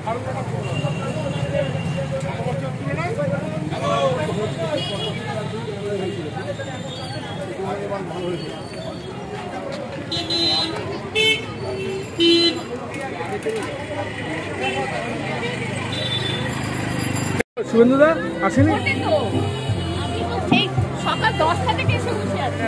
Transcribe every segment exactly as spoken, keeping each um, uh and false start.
শুভেন্দুদা আসেনি? সকাল দশটা থেকে এসে বসে আছে।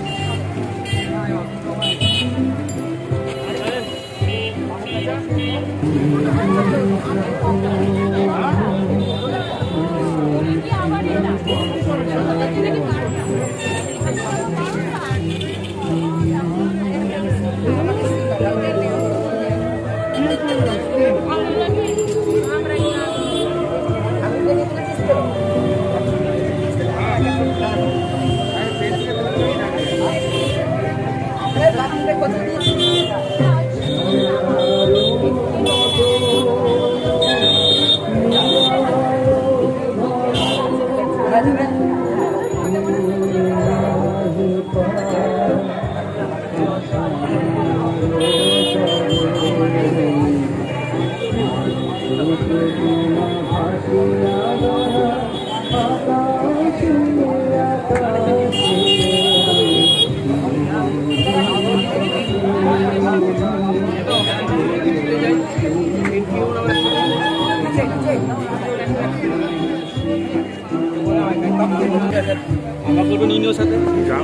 আমার করবো নিনোর সাথে যাও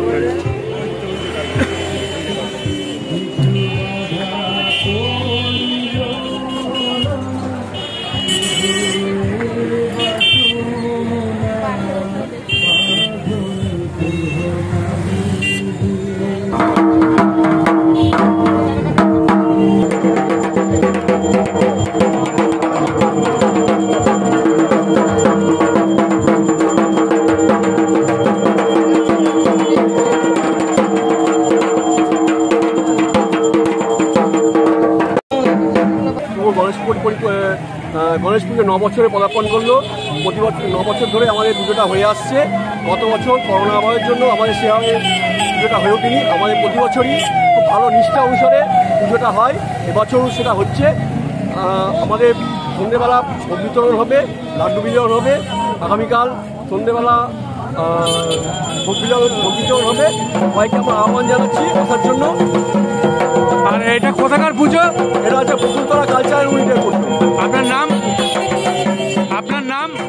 গণেশ পুজো ন বছরে পদার্পণ করলো। প্রতি বছর ন বছর ধরে আমাদের পুজোটা হয়ে আসছে। গত বছর করোনা আবহের জন্য আমাদের সেভাবে পুজোটা হয়ে ওঠেনি। আমাদের প্রতি বছরই খুব ভালো নিষ্ঠা অনুসারে পুজোটা হয়। এবছরও সেটা হচ্ছে। আমাদের সন্ধ্যেবেলা ভোগ বিতরণ হবে, লাড্ডু বিতরণ হবে। আগামীকাল সন্ধ্যেবেলা ভোগ বিতরণ ভোগ বিতরণ হবে। সবাইকে আমরা আহ্বান জানাচ্ছি আসার জন্য। আর এটা কোথাকার পুজো? এটা হচ্ছে বকুলতলা কালচারাল ইউনিটের পুজো। আপনার নাম? আপনার নাম?